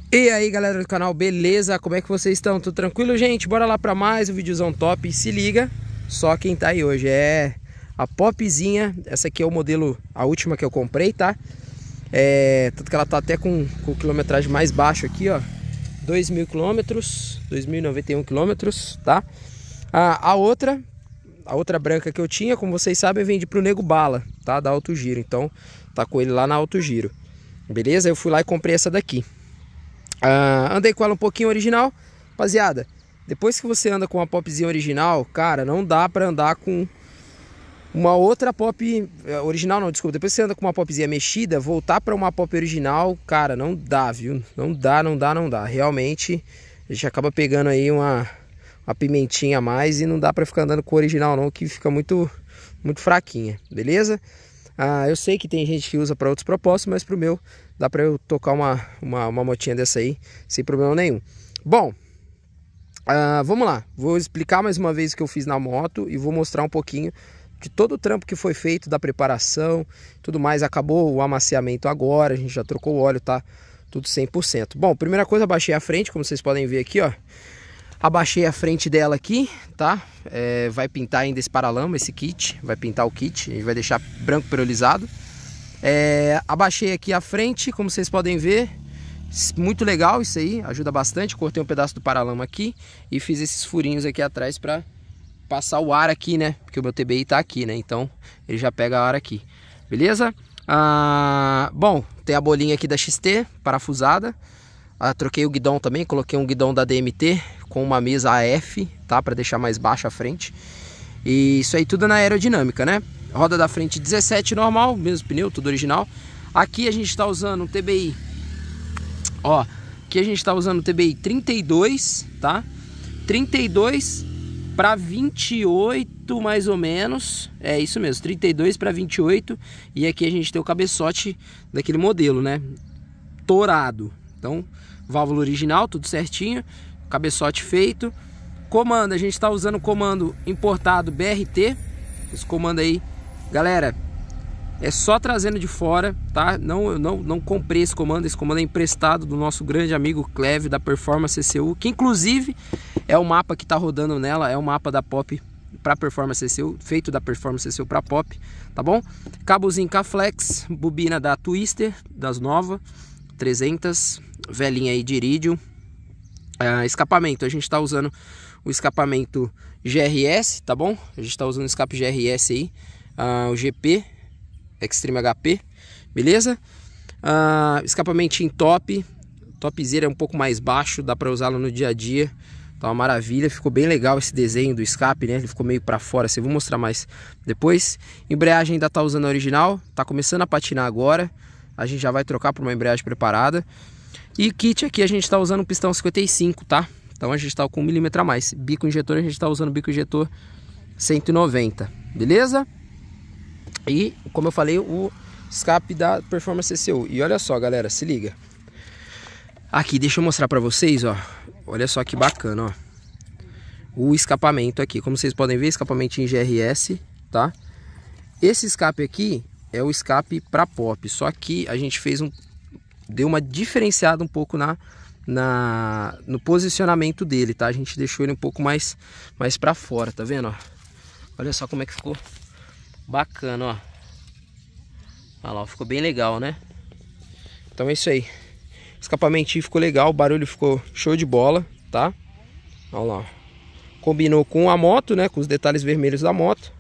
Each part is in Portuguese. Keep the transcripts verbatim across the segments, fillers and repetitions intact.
E aí galera do canal, beleza? Como é que vocês estão? Tudo tranquilo, gente? Bora lá pra mais um videozão top. E se liga, só quem tá aí hoje é a Popzinha. Essa aqui é o modelo, a última que eu comprei, tá? É, tanto que ela tá até com, com quilometragem mais baixo aqui, ó. dois mil quilômetros, dois mil e noventa e um quilômetros, tá? A, a outra, a outra branca que eu tinha, como vocês sabem, vende pro Nego Bala, tá? Da Alto Giro, então tá com ele lá na Alto Giro. Beleza? Eu fui lá e comprei essa daqui. Uh, andei com ela um pouquinho original. Rapaziada, depois que você anda com uma popzinha original, cara, não dá pra andar com uma outra pop original, não, desculpa. Depois que você anda com uma popzinha mexida, voltar pra uma pop original, cara, não dá, viu? Não dá, não dá, não dá. Realmente, a gente acaba pegando aí uma, uma pimentinha a mais e não dá pra ficar andando com o original não, que fica muito, muito fraquinha, beleza? Ah, eu sei que tem gente que usa para outros propósitos, mas pro meu dá para eu tocar uma, uma, uma motinha dessa aí sem problema nenhum. Bom, ah, vamos lá. Vou explicar mais uma vez o que eu fiz na moto e vou mostrar um pouquinho de todo o trampo que foi feito, da preparação, tudo mais. Acabou o amaciamento agora, a gente já trocou o óleo, tá tudo cem por cento. Bom, primeira coisa, abaixei a frente, como vocês podem ver aqui, ó. Abaixei a frente dela aqui, tá? É, vai pintar ainda esse paralama, esse kit. Vai pintar o kit e vai deixar branco perolizado. É, abaixei aqui a frente, como vocês podem ver. Muito legal isso aí, ajuda bastante. Cortei um pedaço do paralama aqui e fiz esses furinhos aqui atrás para passar o ar aqui, né? Porque o meu T B I tá aqui, né? Então ele já pega ar aqui. Beleza? Ah, bom, tem a bolinha aqui da X T, parafusada. Ah, troquei o guidão também, coloquei um guidão da D M T com uma mesa A F, tá? Para deixar mais baixa a frente. E isso aí tudo na aerodinâmica, né? Roda da frente dezessete normal, mesmo pneu, tudo original. Aqui a gente está usando um T B I, ó, aqui a gente está usando um T B I trinta e dois, tá? trinta e dois para vinte e oito mais ou menos, é isso mesmo, trinta e dois para vinte e oito. E aqui a gente tem o cabeçote daquele modelo, né? Torado. Então, válvula original, tudo certinho, cabeçote feito. Comando, a gente está usando o comando importado B R T. Esse comando aí, galera, é só trazendo de fora, tá? Não, eu não, não comprei esse comando, esse comando é emprestado do nosso grande amigo Cleve, da Performance C C U, que inclusive é o mapa que está rodando nela, é o mapa da Pop para Performance C C U, feito da Performance C C U para Pop, tá bom? Cabozinho K-Flex, bobina da Twister, das novas, trezentas, velhinha aí de irídio. Uh, escapamento, a gente está usando o escapamento G R S, tá bom? A gente está usando o escape G R S aí, uh, o G P, Extreme H P, beleza? Uh, escapamento em top, topzera é um pouco mais baixo, dá para usá-lo no dia a dia, tá uma maravilha, ficou bem legal esse desenho do escape, né? Ele ficou meio para fora, assim, vou mostrar mais depois. Embreagem ainda tá usando a original, tá começando a patinar agora. A gente já vai trocar por uma embreagem preparada. E kit aqui a gente está usando um pistão cinquenta e cinco, tá? Então a gente está com um milímetro a mais. Bico injetor a gente está usando bico injetor cento e noventa, beleza? E como eu falei, o escape da Performance C C U. E olha só, galera, se liga. Aqui, deixa eu mostrar para vocês, ó. Olha só que bacana, ó. O escapamento aqui, como vocês podem ver, escapamento em G R S, tá? Esse escape aqui é o escape para Pop, só que a gente fez um, deu uma diferenciada um pouco na, na no posicionamento dele, tá? A gente deixou ele um pouco mais, mais para fora, tá vendo, ó? Olha só como é que ficou bacana, ó. Olha lá, ficou bem legal, né? Então é isso aí. O escapamentinho ficou legal, o barulho ficou show de bola, tá? Olha lá. Combinou com a moto, né? Com os detalhes vermelhos da moto.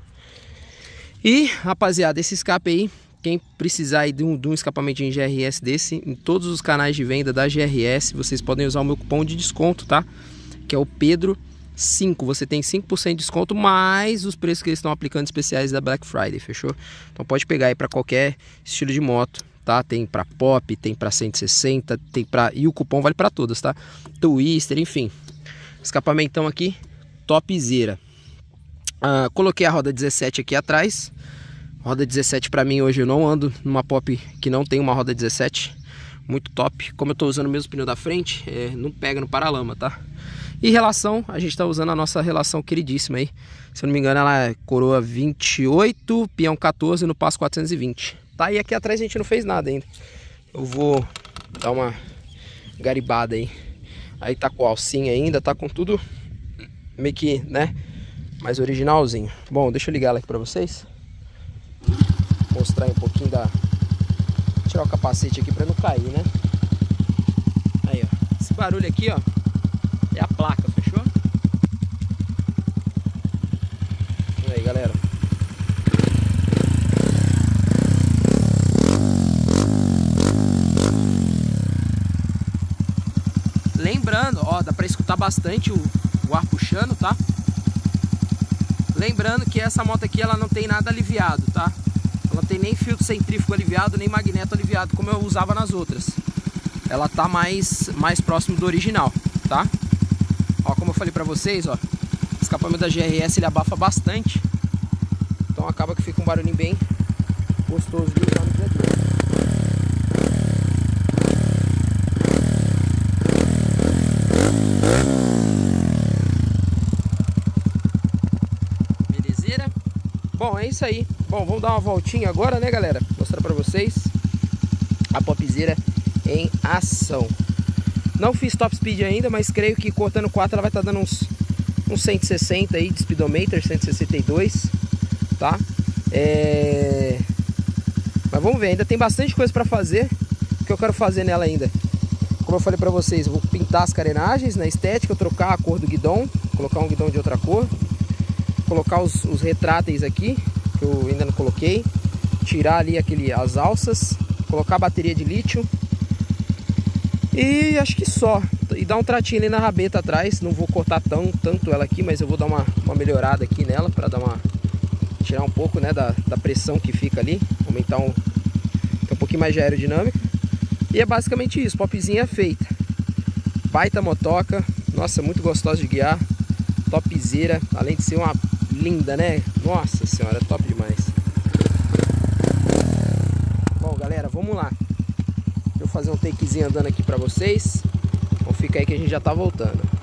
E, rapaziada, esse escape aí, quem precisar aí de um, de um escapamento em G R S desse, em todos os canais de venda da G R S, vocês podem usar o meu cupom de desconto, tá? Que é o Pedro cinco. Você tem cinco por cento de desconto, mais os preços que eles estão aplicando especiais da Black Friday, fechou? Então pode pegar aí para qualquer estilo de moto, tá? Tem para Pop, tem para cento e sessenta, tem para... E o cupom vale para todas, tá? Twister, enfim. Escapamentão aqui, topzera. Uh, coloquei a roda dezessete aqui atrás. Roda dezessete para mim hoje eu não ando numa Pop que não tem uma roda dezessete. Muito top. Como eu tô usando o mesmo pneu da frente, é, não pega no paralama, tá? E relação, a gente tá usando a nossa relação queridíssima aí. Se eu não me engano ela é coroa vinte e oito, peão quatorze no passo quatrocentos e vinte. Tá, e aqui atrás a gente não fez nada ainda. Eu vou dar uma garibada aí. Aí tá com alcinha ainda, tá com tudo meio que, né, mais originalzinho. Bom, deixa eu ligar ela aqui pra vocês. Mostrar um pouquinho da... Tirar o capacete aqui pra não cair, né? Aí, ó. Esse barulho aqui, ó, é a placa, fechou? E aí, galera. Lembrando, ó, dá pra escutar bastante o, o ar puxando, tá? Lembrando que essa moto aqui, ela não tem nada aliviado, tá? Ela não tem nem filtro centrífugo aliviado, nem magneto aliviado, como eu usava nas outras. Ela tá mais, mais próximo do original, tá? Ó, como eu falei pra vocês, ó, o escapamento da G R S, ele abafa bastante. Então acaba que fica um barulhinho bem gostoso de usar no dia a dia. Bom, é isso aí. Bom, vamos dar uma voltinha agora, né, galera? Mostrar pra vocês a popzera em ação. Não fiz top speed ainda, mas creio que cortando quatro ela vai estar dando uns, uns cento e sessenta aí de speedometer, cento e sessenta e dois, tá? É... Mas vamos ver, ainda tem bastante coisa pra fazer. O que eu quero fazer nela ainda? Como eu falei pra vocês, eu vou pintar as carenagens na estética, trocar a cor do guidão, colocar um guidão de outra cor. Colocar os, os retráteis aqui, que eu ainda não coloquei. Tirar ali aquele, as alças. Colocar a bateria de lítio. E acho que só. E dar um tratinho ali na rabeta atrás. Não vou cortar tão, tanto ela aqui, mas eu vou dar uma, uma melhorada aqui nela. Para dar uma... Tirar um pouco, né, da, da pressão que fica ali. Aumentar um, um pouquinho mais de aerodinâmica. E é basicamente isso. Popzinha feita. Baita motoca. Nossa, muito gostosa de guiar. Topzera. Além de ser uma... linda, né? Nossa senhora, top demais. Bom, galera, vamos lá. Deixa eu fazer um takezinho andando aqui pra vocês. Então fica aí que a gente já tá voltando.